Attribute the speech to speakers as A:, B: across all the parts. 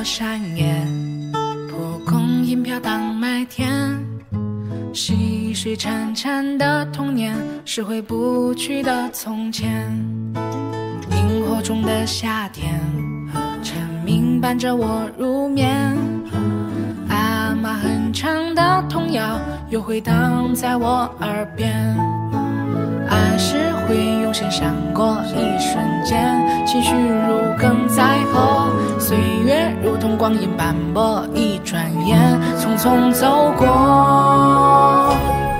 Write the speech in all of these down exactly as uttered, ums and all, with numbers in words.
A: 山野，蒲公英飘荡麦田，细水潺潺的童年是回不去的从前。萤火中的夏天，蝉鸣伴着我入眠，阿嬷哼唱的童谣又回荡在我耳边。儿时会涌现闪过一瞬间，情绪如鲠在喉，岁月如同光阴斑驳，一转眼匆匆走过。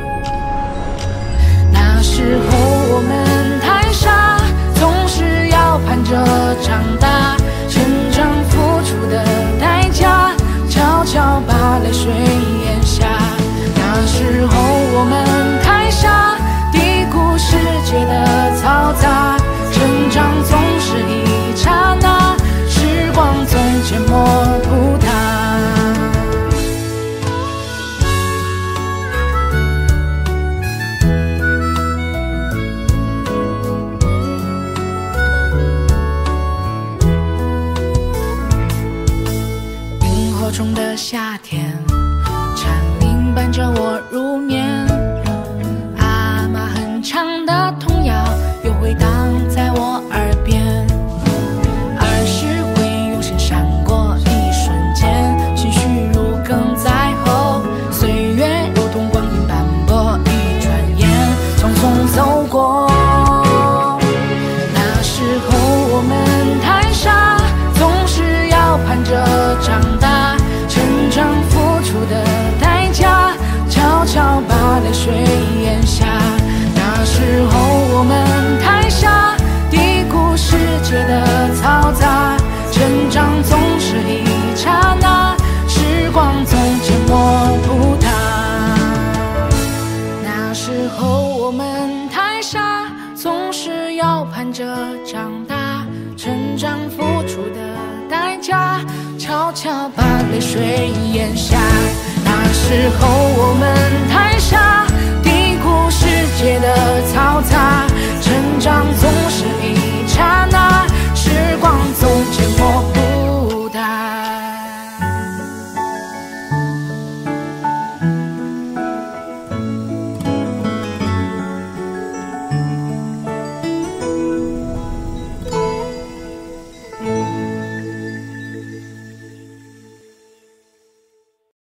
A: 那时候我们太傻，总是要盼着长大，成长付出的代价，悄悄把泪水咽下。那时候我们太傻，低估世界的嘈杂，成长总是一刹那，时光总缄默不答。萤火中的夏天，蝉鸣伴着我入眠，阿嬷哼唱的童谣又回荡在我耳边。儿时会涌现闪过一瞬间，情绪如鲠在喉，岁月如同光阴斑驳，一转眼匆匆走过。那时候我们太傻，总是要盼着长大，成长付出的代价，悄悄把泪水咽下。那时候我们太傻，低估世界的嘈杂，成长总是一刹那，时光总缄默不答。那时候我们太傻，总是要盼着长大，成长付出的代价，悄悄把泪水咽下。那时候我们太傻，低估世界的嘈杂，成长总